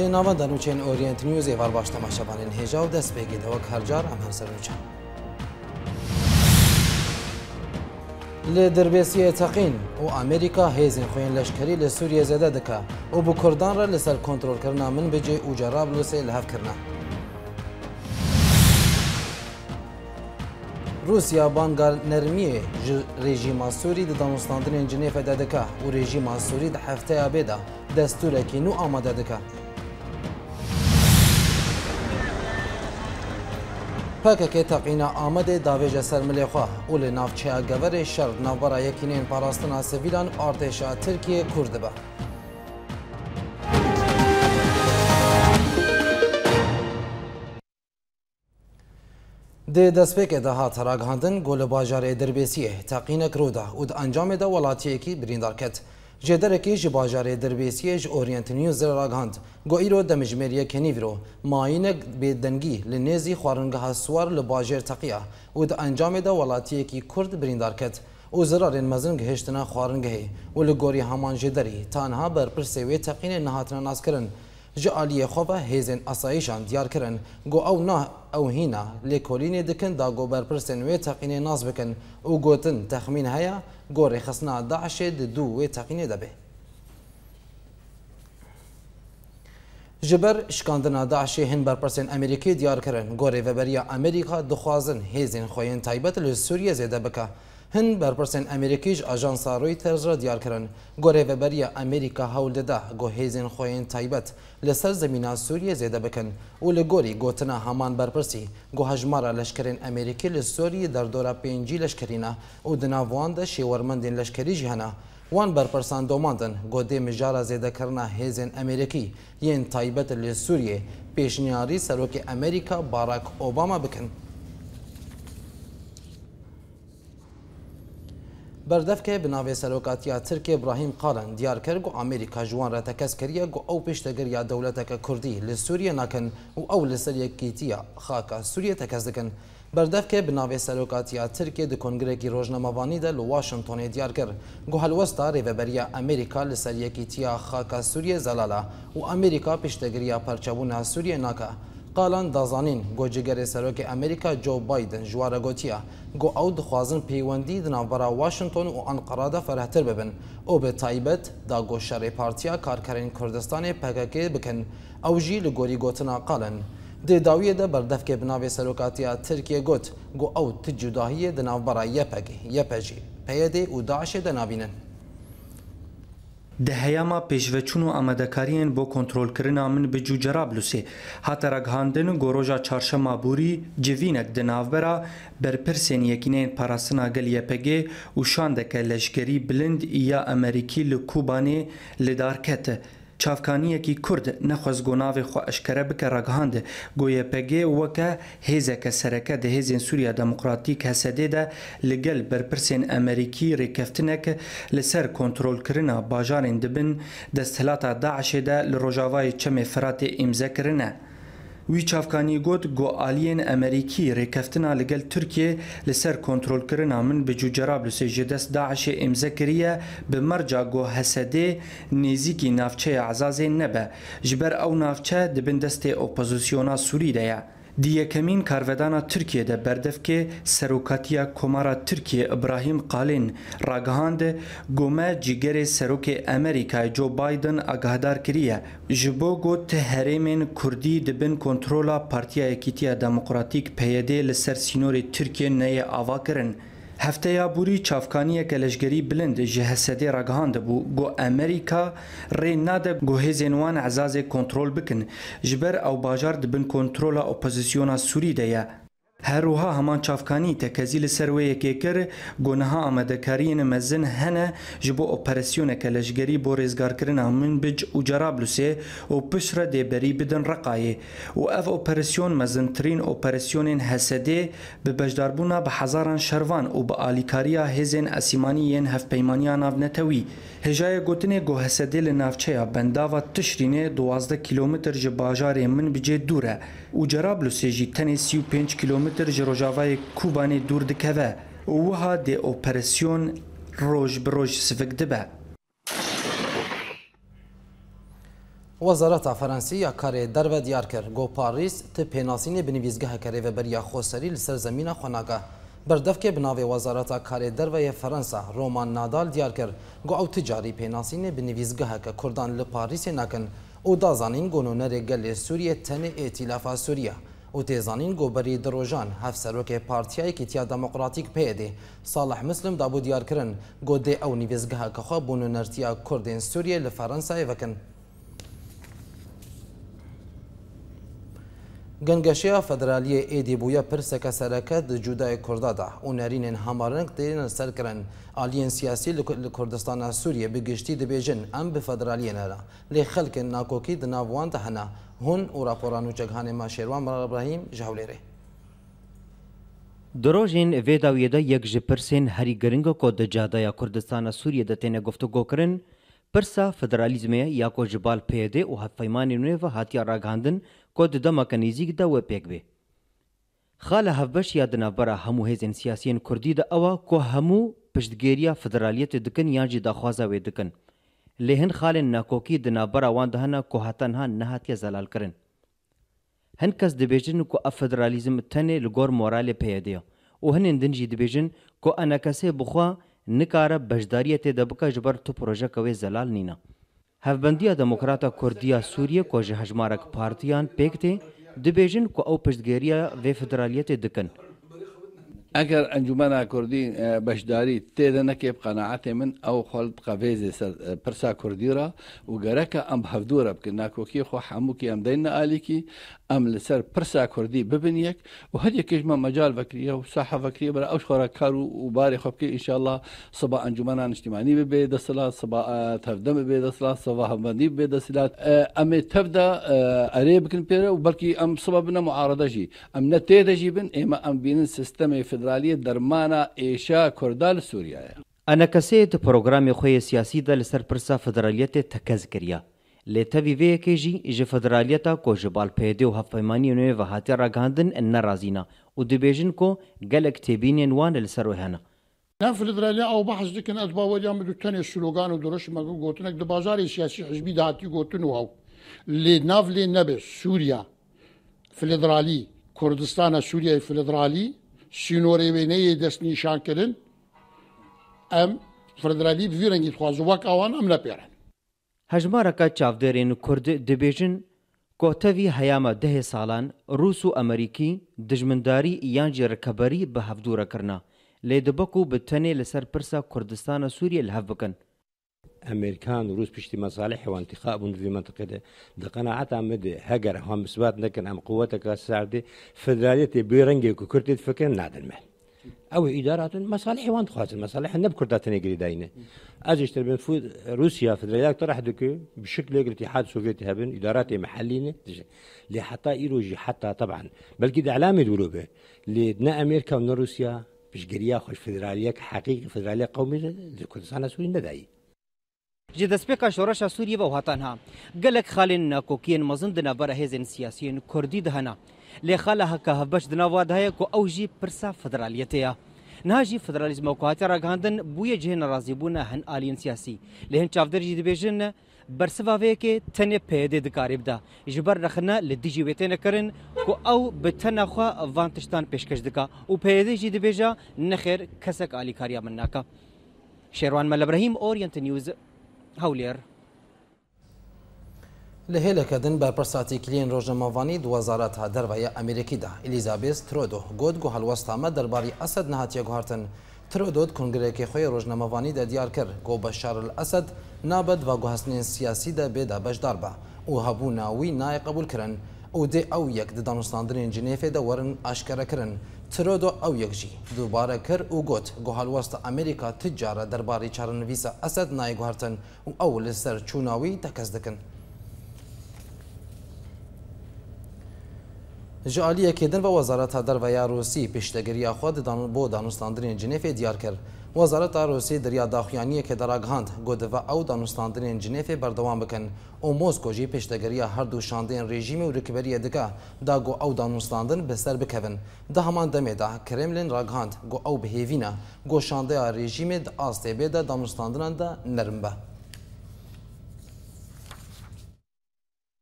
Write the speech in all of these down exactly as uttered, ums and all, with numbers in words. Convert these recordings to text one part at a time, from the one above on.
جنابان دانوچین اورینت نیوز ایوال باش تماشاوانین هجا و دست بگید وک هر جار ام هر سرنوچه لدربیسی تقین و امریکا هیزن خوین لشکری لسوریه زده دکه و بو کردان را لسر کنترل کرنا من بجه و جرابلوسه لحف کرنا روسیا بانگال نرمیه رژیم سوری د دانستاندن جنیف دادکه و رژیم سوری د هفته آبیدا دستور کی نو آماده دکه پاکه تقینا آمده داویج سرملی خواه و لنافچه گور شرق نوبرا یکینین پاراستنا سویلان ارتشا ترکیه کرد با د دسپیک ده هات راگهاندن گل باجار دربیسیه تقین کرودا و د انجام ده ولاتی کی بریندار کت جدر کی ج باجار دربیسیه ج اورینت نیوز راگهاند گو ایرو د مجمریه کنیورو ماین به دنگی لنیزی خوارنگه سوار ل باجر تقیا و د انجام ده ولاتی کی کرد بریندار کت و زرار مزنگ هشتنا خوارنگه و لگوری همان جدری تنها بر پرسوی تقین نهاتنا ناس کرن جالی خوبه هیزن اسایشان دیار کرن گو او نه او هینا لیکولین دکن دا گو بر پرسن و تقین ناز بکن او گوتن تخمین هیا گو رخصنا داعش دو و تقین دبه جبر شکاندنا داعش هن بر پرسن امریکی دیار کرن گو ریوبریا امریکا دخوازن هیزن خوین تایبت لسوریه زیده بکه هن بر پرسن امریکیش آژانس رویترز را دیار کرن گوره و بریا امریکا هول داده گو هیزن خوین تایبت لسر زمینه سوریه زیده بکن و لگوری گوتنا همان برپرسی گو هجمارا لشکرین امریکی لسوریه در دورا پینجی لشکرینه و دناوان ده شیورمندین لشکری جهنه وان برپرسان دوماندن گو ده مجارا زیده کرنا هیزن امریکی ین تایبت لسوریه پیشنیاری سروک امریکا باراک اوباما بکن بردف که بناوی سلوکاتیا ترکیه ابراهیم قالن دیار کرد گو امریکا جوان را تکس کریه گو او پیشتگریا دولتک کردی لسوریه نکن و او لسریه کیتیا خاکا سوریه تکس دکن بردف که بناوی سلوکاتیا ترکیه د کنگرگی روزنامه‌وانی ده لواشنطن دیار کرد گو هلوستا ریوبریا امریکا لسریه کیتیا خاکا سوریه زلالا و امریکا پیشتگریا پرچبون سوریه نکه قالان دازانین گوجگر سروک امریکا جو بایدن جواره گوتیا گو او دخوازن پیوندی دنابرا واشنطن و انقره ده فرهتر ببن او به تایبت دا گو شر پارتیا کارکرین کردستان پککی بکن او جی لگوری گوتنا قالن ده داویه ده بردف که بناوی سلوکاتیا ترکیه گوت گو او تجداهی دنابرا یپگی یپجی پیده و داعش دنابینن ده هیاما پیشوچون و آمدکاریان با کنترل کرنا من به جو جرابلوسی حتی رگهاندن گروژا چارشما بوری جوینک دناوبرا بر پرسین یکینین پاراسنا گل یپگه و شاندک لشکری بلند یا امریکی لکوبانی لدارکت چافکانی کی کرد نخواست گناه خو اشکره بک رگهاند گوی پگی وکه هیزه که سرکه ده هیزین سوریا دموکراتیک هسده ده لگل برپرسین امریکی ریکفتنک لسر کنترول کرنا باجارین دبن دستهلات داعش ده لروجاوای چم فرات امزه کرنه وی چافکانی گوت گو آلین امریکی ریکفتنا لگل ترکیه لسر کنترل کرنا من به جو جرابلوس جدست داعش امزه کریه به مرجع گو حسده نیزیکی نافچه عزازه نبه جبر او نافچه دبن دست اپوزیسیونا سوری ده دیه کمین کارودانا ترکیه ده بردف که سروکاتیا کمارا ترکیه ابراهیم قالین راگهاند گومه جیگر سروک امریکای جو بایدن اگهدار کریه جبو گوت هرمین کردی دبن کنترولا پارتیا اکیتیا دموکراتیک پیده لسر سینور ترکیه نی آوا کرن هفته یا بوری چافکانی کلشگری بلند جهسده رگهاند بو گو امریکا ری ناده گو هزینوان عزاز کنترول بکن جبر او باجار دبن کنترول اپوزیسیونا سوری ده هر روها همان چافکانی تکزیل سروی که کر گناه آمدکارین مزن هنه جبو اپراسیون کلشگری بو رزگار کرن همین بج و جرابلوسه و پشر ده بری بدن رقایه و اف اپراسیون مزن ترین اپراسیون حسده به بجداربونا به هزاران شروان و به آلیکاریا هزین اسیمانی ین هف پیمانیا ناو نتوی هجای گوتنه گو حسده لنافچه بنداوا تشرینه دوازده کیلومتر جباجار من بجه دوره و جرابلوسه جی تنه سی و پنج کیلومتر جروجاوای کوبانی دور دکوه و وها ده اپراسیون روش بروش سفک دبه وزارت فرانسیا کار در و دیار کرد گو پاریس ت پیناسین بنویزگاه کاری و بریا خوسری لسر زمین خوناگه بردف که بناوی وزارت کار در و فرانسا رومان نادال دیار کرد گو او تجاری پیناسین بنویزگاه که کردان لپاریس نکن او دازانین گونونر گل سوریه تن ائتلاف سوریه او تیزانین گو بری دروژان هف سروک پارتیای کتیا دموکراتیک پیده صالح مسلم دابو دیار کرن گو دی او نویزگاه که خواه بونونرتیا کردین سوریه لفرانسا وکن گنگشیا فدرالی ایدی بویا پرسک سرکت جودای کردادا و نرین همارنگ دیرین سر کرن آلین سیاسی لکردستان سوریه بگشتی دبیجن ام به فدرالی نرا لی خلق ناکوکی دناوان دهنا هون و راپورانو چگهان ما شیروان مرار ابراهیم جهولیره دروژین ویداویدا یک جپرسین هری گرنگو کو د جادایا کردستان سوریه د تنه گفتگو کرن پرسا فدرالیزم یا کو جبال پیده او هفیمانی نو و هاتیا راگاندن کو د مکانیزیک دا و پیګوي خاله هفبش یا د نبره همو هیزن سیاسيین کردی د اوا کو همو پشتګیریا فدرالیت دکن یا جی د خوازه و دکن لهن خال ناکوکی د نبره وان دهنه کو هتنها نهاتیا زلال کرن هن کس د بیجن کو فدرالیزم تنه لګور مورال پیده او هن دنجی د بیجن کو انا کسه بخوا نکاره بجداریت د بکا جبر تو پروژه کوي زلال نینا هفبندیا دموکراتا کردیا سوریه کو جهجمارک پارتیان پکته د بیژن کو او پشتګیریا و فدرالیت دکن اگر انجمن کردی بشداری تیده نکیب قناعت من او خلط قویز سر پرسا کردی را و گرک ام هفدور بکن ناکوکی خو حمو کی ام دین آلی کی ام لسر پرسا کردی ببین یک و هد یکیش ما مجال فکریه و ساحه فکریه برای اوش خورا کارو و باری خوب که انشاءالله صبا انجمنان اجتماعی ببید دستلا صبا تفدم ببید دستلا صبا همبندی ببید دستلا ام تفدا اری بکن پیره و بلکی ام صبا بنا معارضه جی ام نتیده جی بن اما ام بینن سیستم فدرالی درمانا ایشا کردال سوریه انا کسید پروگرام خوی سیاسی دل سر پرسا فدرالیت تکز کریا لیتوی وی کیجی ج فدرالیتا کو جبال پیده و هفیمانی نو و هاتی راگاندن نرازینا و دبیجن کو گلک تبینین وان لسرو هنا نه فدرالی او بحث دکن از باوریام بدو تن سلوگان و درش مگو گوتنک د بازار سیاسی حزبی دهاتی گوتن و لی ناف لی نبه سوریا فدرالی کردستان سوریه فدرالی سینوری وینه دست نشان کردن ام فدرالی بفیرنگی خوازو وک آوان ام نپیرن هجمارکا چاودرین کرد دبیجن کوتوی هیاما ده سالان روس و امریکی دجمنداری یانجی رکبری به هفدوره کرنا لیدبکو بتنی لسر پرسا کردستان سوریه الهف بکن امريكان وروس بيشتي مصالح وانتخاب في منطقه ده قناعات عمد هجر هم بسبات لكن ام قوتك السعودي فدراليه بيرنجي كرتي فكر نادل مه او ادارات مصالح وانت خاطر المصالح نبكرتات نجري داينه اجيش تربين فود روسيا فدراليه طرح دك بشكل الاتحاد السوفيتي هبن ادارات محليه اللي حتى ايروجي حتى طبعا بلكي ده علامه دولوبه اللي دنا امريكا وروسيا بش جريا خوش فدراليه حقيقي فدراليه قومي كردستان سوري نداي جی دسپیکا شورش سوریه و هاتانها گلک خالن کوکین مزند نبره هزن سیاسیین کردی دهنا لی خاله هکا هبش دنوا ده کو اوجی پرسا فدرالیته ناجی فدرالیزم کو هاترا گاندن بوی جهن رازیبونه هن آلین سیاسی لهن چافدر جی دیویژن برسواوی که تنه پیده دکاریب دا جبر رخنا لدیجی ویتن کرن کو او بتنخوا وانتشتان پیشکش دکا او پیده جی دیویژا نخیر کسک آلی کاریا مناکا شیروان مل ابراهیم اورینت نیوز هولير لهيلك دن برپرساتی کلین روزنامه‌وانی دو وزارت درویه امریکی ده الیزابت ترودو گود گو هلوستا ما درباری اسد نهاتیه گوهرتن ترودو کنگره که خوی روزنامه‌وانی ده دیار کر گو بشار الاسد نابد و گوهسنین سیاسی ده بيدا بجدار با او هبو ناوی نای قبول کرن او ده او یک د دانستاندرین جنیف ده ورن اشکره کرن ترودو او یک جی دوباره کر او گوت گو هلوستا امریکا تجاره درباری چارنویس اسد نای گوهرتن او اول سر چوناوی تکز دکن جالیه که دن و وزارت درویه روسی پیشتگیری خود دان بو دانستاندرین جنیف دیار کرد وزارت روسی دریا داخلیانی که دراگهاند گود و او دانستاندرین جنیف بردوام بکن او موسکو جی پیشتگیری هر دو شاندین رژیم و رکبری دکا دا گو او دانستاندن بسر بکوین ده همان دمه دا کرملین راگهاند گو او بهیوینا گو شانده رژیم دا آسته بیده دانستاندن دا نرم به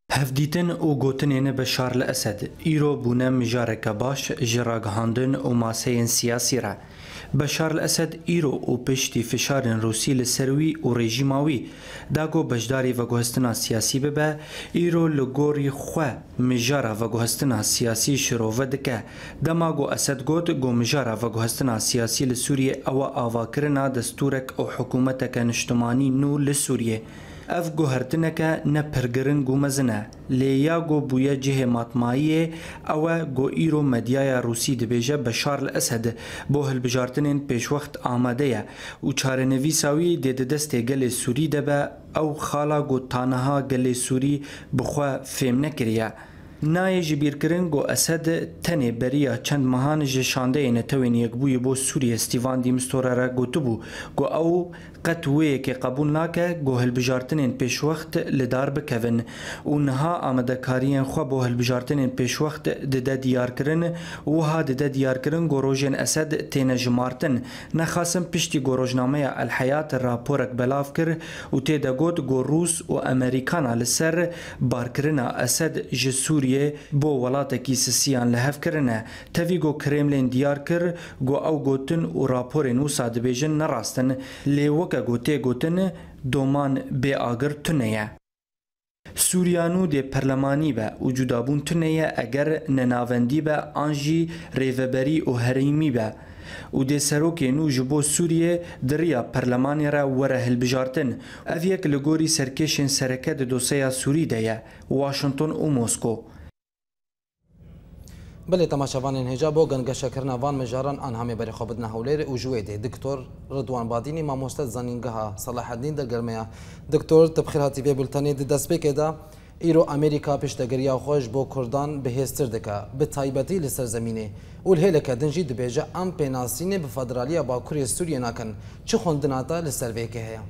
هفدیتن و گوتنین بشار الاسد ایرو بونه مجارک باش جراگهاندن و ماسین سیاسی را بشار الاسد ایرو و پشتی فشارن روسی لسروی و رژیماوی داگو بجداری و گوهستنا سیاسی ببه ایرو لگوری خواه مجارا و گوهستنا سیاسی شروع ودکه دماغو اسد گوت گو مجارا و گوهستنا سیاسی لسوریه او آواکرنا دستورک و حکومتک نشتمانی نو لسوریه اف گوهرتنکه نه پرگرن گو مزنه لیا گو بویا جه ماتماییه او گو ایرو مدیای روسی دبیجه بشار الاسد بو هلبجارتنین پیش وقت آماده و چارنوی ساوی دید دست گل سوری دبه او خالا گو تانها گل سوری بخوا فهم نکریه نای جبیر کرن گو اسد تنه بریا چند مهان جشانده نتوین یک بوی بو سوریه استیوان دیمستوره را گوتو بو گو او قطوه که قبول ناکه گو هلبجارتنین پیش وقت لدار بکوین و نها آمده کارین خوا بو هلبجارتنین پیش وقت دده دیار کرن و ها دده دیار کرن گو روژن اسد تینه جمارتن نخاسم پشتی گو روژنامه الحیات راپورک بلاف کر و تیده گود گو روس و امریکانا لسر بارکرنا اسد جسوریه بو ولاتکی سسیان لحف کرنه تاوی گو کرملین دیار کر گو او گوتن و راپور نوسا دبیجن نراستن لیو که گوته گوتن دومان بی آگر تنیه. سوریانو ده پرلمانی به وجودابون تنیه اگر نناوندی به آنجی ریوبری و هریمی به و ده سروکی نو جبو سوریه دریا پرلمانی را وره هلبجارتن او یک لگوری سرکشن سرکت دوسیا سوری ده واشنطن و موسکو. بله تماشاوان انهجاب و گنگشه کرنا وان مجاران آن همه بری خوابدنا هولیر و جویده دکتور رضوان بادینی ما مستد زنینگها صلاح الدین در گرمیا دکتور تبخیر هاتی وی بلتانی دست بکه دا ایرو امریکا پشتگریا خوش بو کردان به هستر دکا به تایبتی لسر زمینه و الهلکه دنجی دبیجه ام پیناسینه به فدرالیا با کوری سوریه نکن چه خوندناتا لسر ویکه هیا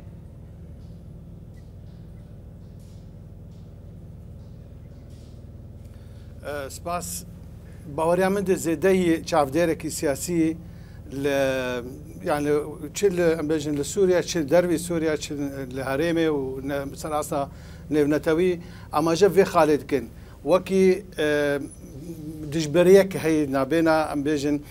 سپاس باوریا من ده زیده چافدارکی سیاسی ل يعني تشيل امبيجن لسوريا تشيل دربي سوريا تشيل الهريمه ومثلا اصلا نتوي اما جا في خالد كن وكي دجبريك هي نابينا امبيجن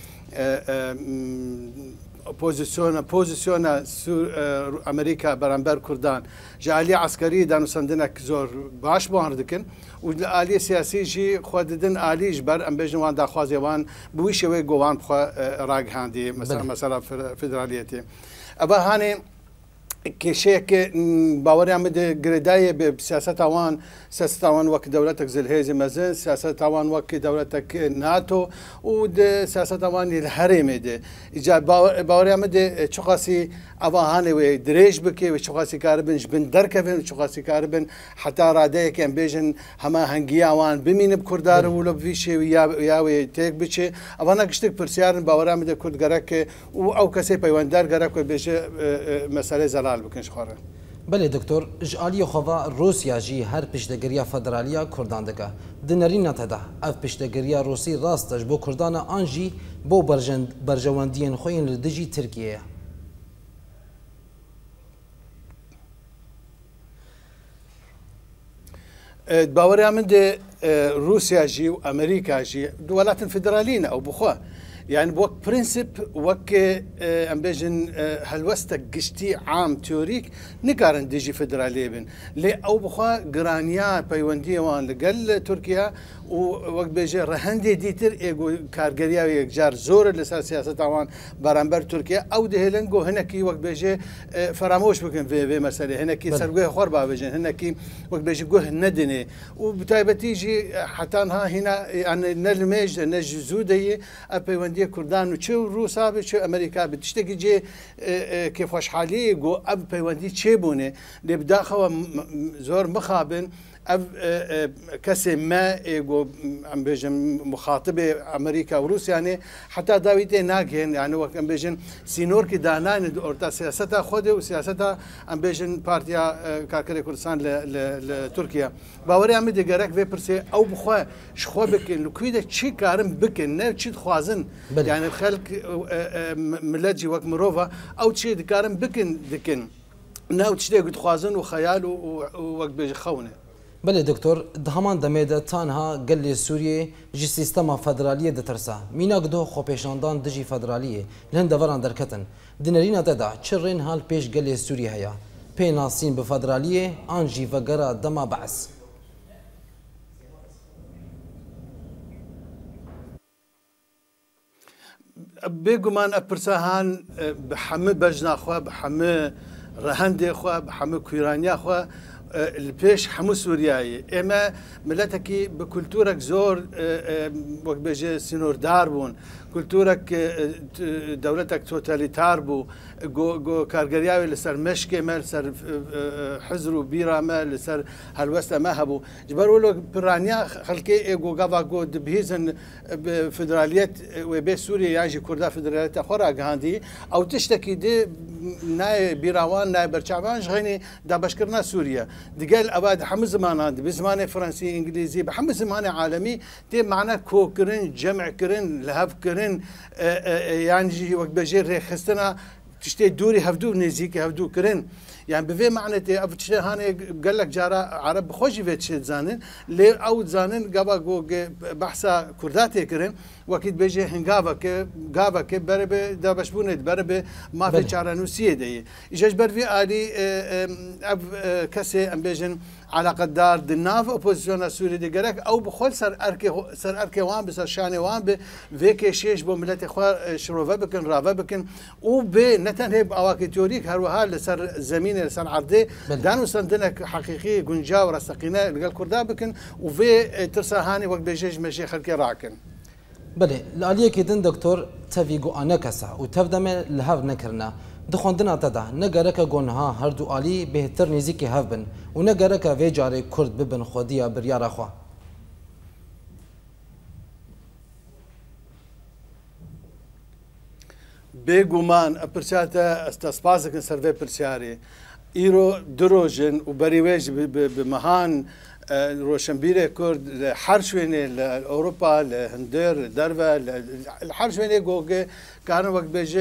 بوزيسيون بوزيسيون امريكا برامبر كردان جاليه عسكريه دانو سندنك زور باش باردكن والآلية سياسية جي خوددن آلي جبر ام بيجن وان داخوازي وان بويش وي جوان بخوا راق هاندي مثلا مثلا فدراليتي ابا هاني كشيك باوري عمد جريداية بسياسة وان سياسة وان وك دولتك زلهيزي مازن سياسة وان وك دولتك ناتو ود سياسة وان الهرم دي اجا باوري عمد شخصي ابا هاني وي دريج بكي وشخصي كاربن جبن دركفن وشخصي كاربن حتى راداي كان بيجن هما هنجيا وان بمين بكردار ولا بفيشي ويا يا تيك بشي ابانا كشتك برسيارن باوري عمد كرد غرك او كسي بيواندار غرك بيجي مساله زلال بکنش خوره. بله دکتر جالی خوا روسیا جی هر پشتگیری فدرالیا کردان دکه دنری نتده اف پشتگیری روسی راستش بو کردان آنجی بو برجند برجواندین خوین لدجی ترکیه. باوری من ده روسیا جی و امریکا جی دولت فدرالین او بخوا يعني بوك برنسب وك ام بيجن هلوستك قشتي عام تيوريك نقارن ديجي فدرالي بن لي او بخوا جرانيا بايوندي وان لقل تركيا ووك بيجي رهندي ديتر ايغو كارغريا يجار زور لسا سياسه طبعا برامبر تركيا او دهلنجو هناكي وك بيجي فراموش بكن في في مساله هناكي سرقه خربا بيجن هناكي وك بيجي جوه ندني وبتايبتيجي حتى هنا يعني نلمج نجزودي بايوندي كردان وشو روسا بشو امريكا بتشتكي جي كيف واش حالي جو اب بيوندي تشيبوني اللي بداخل زور مخابن اب كسي ما يجو ام بيجن مخاطبه امريكا وروسيا يعني حتى داويتي ناكين يعني وقت ام بيجن سينور كي دانان اورتا سياستها خود وسياستها ام بيجن بارتيا كاركري كردستان لتركيا باوري عم دي غرك في برسي او بخوا شخوا بكن لكويده تشي كارم بكن نه تشي خوازن يعني الخلق ملجي وقت مروفا او تشي كارم بكن دكن ناو تشي قد خوازن وخيال ووقت بيجي خونه بله دکتور دهمان دمیده تنها گلی سوریه جی سیستم فدرالیه دترسا مینا گدو خو پیشاندان دجی فدرالیه لهن دوران درکتن دینرینا ددا چرین حال پیش گلی سوریه هیا پیناسین به فدرالیه آنجی وگرا دما بعث بێگومان ئەپرسەهان بە هەموو بەژناخوا بە هەموو ڕەهەندێخوا بە هەموو کویرانیاخوا پێش هەموو سووریایی ئێمە ملەتێکی بە کولتورێک زۆر وەک بێژێ سینۆردار بوون کولتورێک دەولەتێک تۆتەلیتار بوو کارگەریاوی لەسەر مشکێمە لەسەر حزر و بیرامە لەسەر هەلوەستەمە هەبوو جبەرۆ پرانیا خەڵکی ئێگۆگاوا گۆ دبهێزن فدرالیەت وێبێ سووریە یاژی کووردا فدرالیەتە خۆراگەهاندی ئەو تشتێکی دێ نایە بیراوان نای بەرچاوان ژغێنی دابشکردنا سووریە دیگەل ئەوە هەموو زمانان بە زمانی فەڕەنسی ئینگلیزی بە هەموو زمانی عالەمی تێ معنە کۆکردن جەمعکردن لە هەفکردن یانجی وەک بەژێر ڕێخستنە تشتێ دووری هەفتوو نێزیکە هەفتووکردن یان بێ معنەتێ ئەو تشتێ هاانێ گەلک جارە عرب بخۆشی بێت شێت زانن لێ ئەو زانن گاوا گۆگە بەحسا کووردا تێکردن وەکیت بێژێ هەنگاوەکە گاوەکە بەرە بێ دابشبوونێت بەرە بێ مافێ چارەنووسیە دەیە ئیژەش بەروی عالی ئەv کەسێ ئەم بێژن علاقەتدار دناو ئۆپۆزیسیۆنە سووری دیگەرەك ئەو بخۆل سەر سەر ئەرکێوان بە سەر شانێوان بێ vê کێشێش بۆ ملەتی خوا شرۆڤە بکەن ڕاوە بکەن و بێ نەتەنهێ ئاواکە تۆریک هەروەها لەسەر زمینە لەسەر عردێ دانووسندنە حقیقی گونجا و ڕستەقینە لەگەڵ کووردا بکەن و vê ترسەهانی وەک بێژێژ مەژێ خەلکی ڕاکن بله لالیەکی دن دکتۆر تەوی گوانە کەسە و تەف دەمێ لە هەف نەکردە دخواندنا تەدا نەگەرەکە گۆنها هەردوو عالی بهتر نزیکی هەف بن و نەگەرەکە vê carê کورد ببن خودیە بریارە خوا بێگومان ئەپرساتە ئەستەسپازەکەن سەر vê پرسیارێ ئیرۆ درۆژن و بەریوێژ بمەهان ڕۆشنبیرێ کورد لە هەر شوێنێ لە ئەوروپا لە هەندێر دەرە هەر شوێنێ گۆگێ کارن وەک بێژێ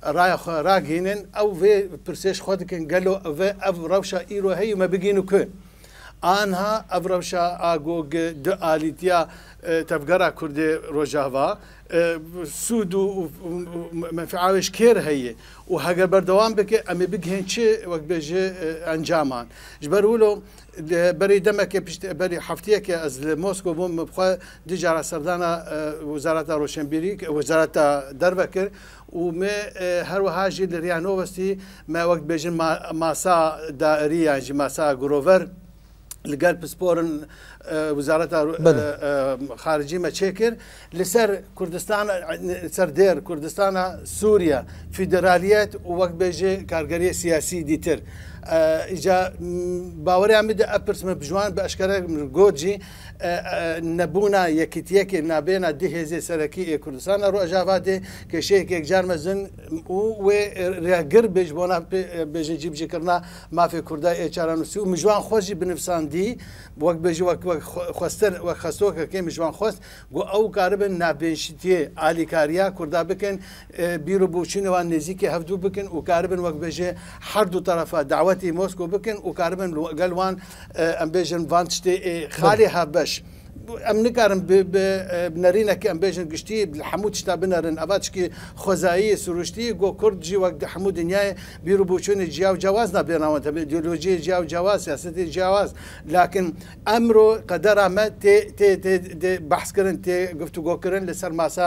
ڕاگەینن ئەو vê پرسێش خۆ دکەن گەلۆ ئەvê ئەv ڕەوشە ئیرۆ هەیومە بگین و کوێ ئانها ئەv ڕەوشە ئاگۆگ دو ئالیتیا تەفگەرا کوردێ ڕۆژاوا سوود و منفعاوش کێر هەیە و هەگەر بەردەوام بکە ئەمێ بگهێن چێ وەک بێژێ ئەنجامان ji ber wilo berê demekê berê heftiyekê ez li Moskw bûm bixwe di jara serdana Wizareta Roşenbîrî Wizareta derve kir û me her wiha jî li Riya Nowestî me wek bêjin masa dairî yan jî masa girover li gel pisporin Wizareta Xaricî me çêkir li ser Kurdistan ser dêr Kurdistana Sûriya federaliyet û wek bêjê kargeriye siyasî dîtir ئیجا باوەریان بدە ئەپرسمە بژوان بە ئەشکەرە گۆت جی نەبوونا یەکیتیەکێ نابێنە دی هێزێ سەرەکی کوردستانە ڕۆژاوا دێ کێشەیەکێک جارمە زن و وێ ڕێگر بێژ بۆ بێژە جیبجیکردنا مافێ کوردای ئێچارانوسی و مژوان خۆشی بنفساندی وەک بێژی وەک خستر وەک خەستۆکەکەی مژوان خۆست گۆ ئەو کاربن نابێنشتیێ ئالیکاریا کووردا بکەن بیر و بچینەوان نزیکی هەفتوو بکەن و کاربن وەک بێژێ هەردوو تەرەفە داوەتی مۆسکۆ بکەن و کاربن گەلوان ئەم بێژن وان شتێ خالی هەبەش ئەم نکارم بنەرینەکە ئەم بێژن گشتی هەموو تشتا بنەرن ئەباتشکی خۆزایی سروشتی گۆ کوردجی وەک هەموو دنیای بیر و بچوونی جیا و جیاواز نابێناوەتە ایدئۆلۆژی جیا و جیاواز سیاسەتی جیاواز لاکن ئەمڕۆ قەدەرامە تێ بەحسکردن تێ گفتوگۆکردن لەسەر ماسا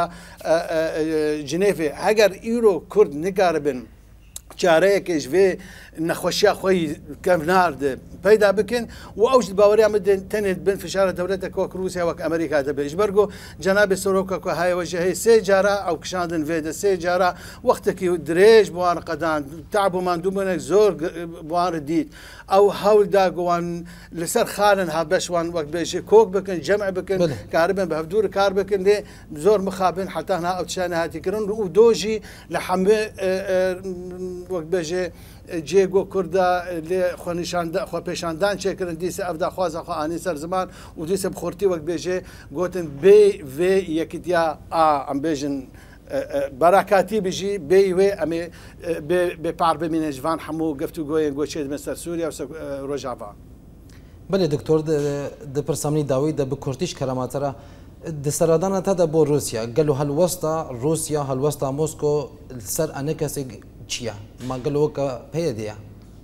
جنێڤێ ئەگەر ئیرۆ کورد نگارە بن چارەیەکێش vê nexweşiya xwe kev narde peyda bikin û ew ji baweriya min tenê bin fişara dewletek wek Rûsya wek Amerîka dibe ji ber got cenabê Soroka ku heye we ji hê sê cara ew kişandin vê de sê cara wextekî dirêj bi wan qedan teab û mandû minek zor bi wan re dît ew hewl da ku wan li ser xalin habeş wan wek bêjê kok bikin cem bikin karibin bi hevdûr kar bikin lê zor mixabin heta na ew tişanê hatî kirin û do jî li hemû wek bêjê جێگۆ کووردا لێ خۆ پێشاندان چێکردن دیسە ئەفدا خوازە خۆانی سەر زمان و دیسە بخۆرتی وەک بێژێ گوتن بێ vê یەکیتیا ئا ئەم بێژن بەراکاتی بژی بێ وێ ئەمێ بێ پار ببینێ ژوان هەموو گفتوگۆیان گۆچێت مەسەر سووریا و ڕۆژاوا بله دکتۆر دپرسامنی داوی دە بکورتیش کەرەماتەرە دەسەردانە تادا بۆ رووسیا گەل و هەلوەستا رووسیا هەلوەستا مۆسکۆ سەر ئەنە کەسێک چییە ماگەلەوەکە پێ دەیە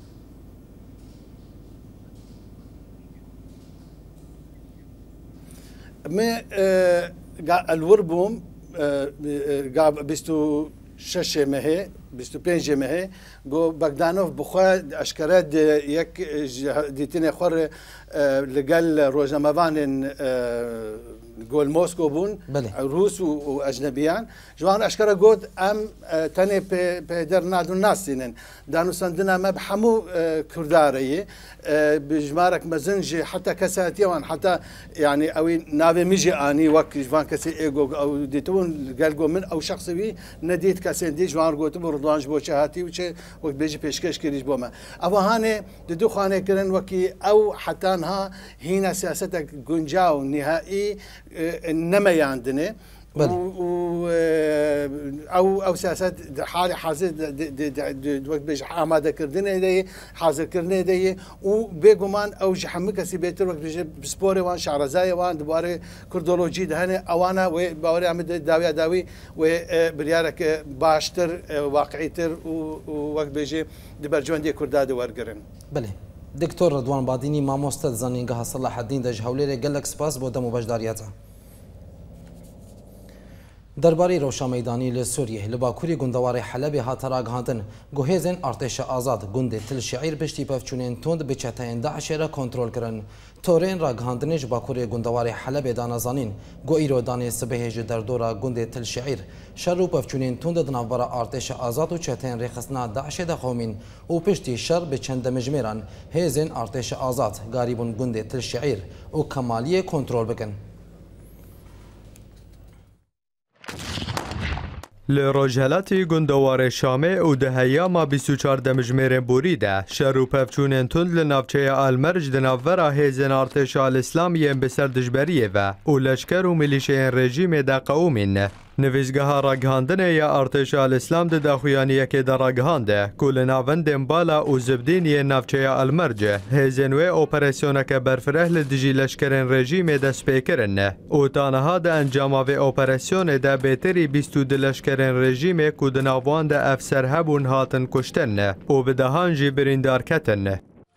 ما الور بوم بیست و شش مهه بیست و پنج مهه گو بگدانوف بخواد اشکرات یک دیتین خور لقال روزنامه‌وان گول موسکو بون روس و اجنبیان جوان اشکرا گفت ام تنه پدر نادون ناسینن دانو سندنا ما بحمو كرداري بجمارك مزنجي حتى كساتي وان حتى يعني او نافي ميجي اني وك جوان كسي ايجو او ديتون قالقو من او شخصي نديت كاسين دي جوان قلت بردانج بو شهاتي وش وقت بيجي بيشكش كريج بوما او هاني ددو خانه كرن وكي او حتى انها هنا سياستك جنجاو نهائي انما عندنا و او او سياسات حالي حاضر وقت بيج آماده كردنه دي حاضر كردنه دي و بيجومان او جحمك سيبيتر وقت بيج بسبوري وان شعرزاي وان دوباره كردولوجي دهنه اوانا و باوري عمد داوي داوي و بريارك باشتر واقعيتر ووقت بيجي دبرجوان دي كرداد ورقرن بله دكتور رضوان باديني مامۆستا زانینگەها صلاح الدین دەژ هەولێرێ گەلێک سپاس بۆ دەم و بەشداریەتە دەربارەی ڕەوشەمەیدانی لە سووریە لە باکووری گوندەواری حەلەبێ هاتە ڕاگەهاندن گوهێزên ئارتێشە ئازاد گوندê تلشعیر پشتی پەفچوونên تند bi çeteyên Daişê re kontrolkirin torên ragihandinê ji bakurê gundewari Helebê danezanîn got îro danê sibehê ji derdora gundê Tilşeîr şer û pevçûnên tund di navbera artêşa azad û çeteyên rêxistina Daişê de xewmîn û piştî şer bi çend demijmêran hêzên artêşa azad garîbûn gundê Tilşeîr û kemaliyê kontrol bikin. لی روجهلاتی گندوار شامه او ده هیاما بیست و چهار دمجمیر بوری ده شر و پفچونن تند لنافچه آلمرج دنافورا هیزن ارتش الاسلامی بسر دجبریه و او لشکر و میلیشه رژیم ده قومین نویزگاه راگهاندنه یا ارتش الاسلام ده داخویانیه که در راگهانده کل ناوند بالا و زبدینی نافچه آلمرج هیزن و اپراسیونه که برفره لدجی لشکرین رژیم ده سپیکرن او تانها ده انجام و اپراسیون ده بهتری بیست و لشکر رژیم کود ناوان ده افسر هبون هاتن کشتن و بدهان جی بریندار کتن.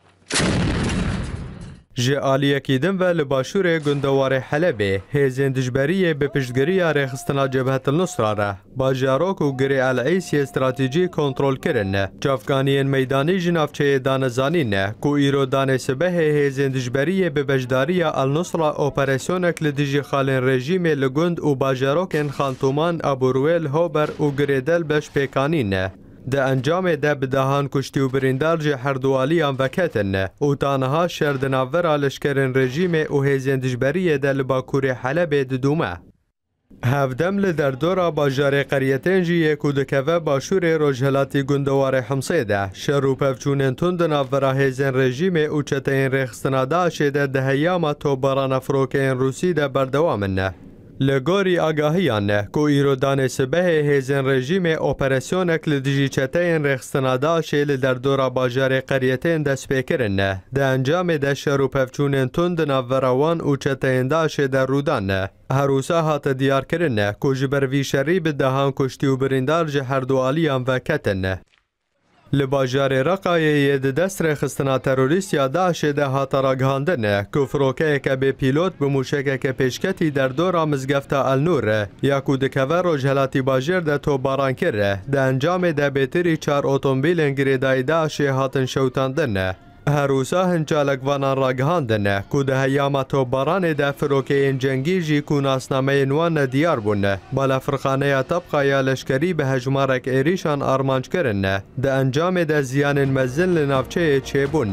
جه آلیه کیدن و لباشور گندوار حلبه هیزن دجبریه به پشتگیری رخستنا جبهت النصره را با جاروک و گری العیسی استراتژی کنترل کرن جافگانین میدانی جنافچه دانزانین کو ایرو دان سبه هیزن دجبریه به بجداری النصره اپراسیونک لدیجی خالن رژیم لگند و با جاروکن خانتومان ابورویل هوبر و گریدل بش پیکانین ده انجام ده بدهان کشتی و بریندار جه هر دوالیان وکتن و تانها شردناور لشکرین رژیم و هیزن دجبریه ده لباکور حلب ددومه. هفدم لدردورا باجار قریتین جیه کودکوه باشور روجهلاتی گندوار حمصه ده شر و پفچونن تند ناورا هیزن رژیم و چتین رخستنا داشه ده ده هیاما تو بران فروکین روسی ده بردوامنه. لگوری آگاهیان کو ایرو دان سبه هیزن رژیم اپراسیونک لدیجی چتین رخستنا داشه لدردورا باجار قریتین دست پیکرن ده انجام ده شر و پفچونن تند ناوراوان و چتین داشه در رودان هروسا هات دیار کرن کو جبر وی شری به دهان کشتی و بریندار جه هر دو آلیان وکتن لباجار رقایه ده دست رخستنا تروریست یا داعش ده هات راگهاندن که فروکه که به پیلوت به موشکه که پیشکتی در دور مزگفت النور یا کودکه روجهلاتی باجر ده تو باران کره ده انجام ده بهتری چار اتومبیل انگریدای داعش هاتن شوتاندن هروسا هنچالک وانان راگهاندن که ده هیاما تو باران ده فروکه این جنگی جی که ناسنامه نوان دیار بون بالا فرخانه طبقه یا لشکری به هجمارک ایریشان آرمانج کرن ده انجام ده زیان مزن لنافچه چه بون.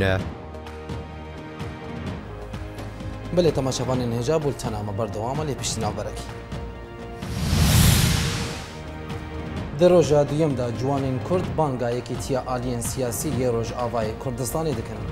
بله تماشاوان انهجا بولتن اما بردوام لی پشتینا برکی. در روژا دویم دا جوانین کرد بانگا یکی تیا آلین سیاسی یه روژ آوای کردستانی دکن.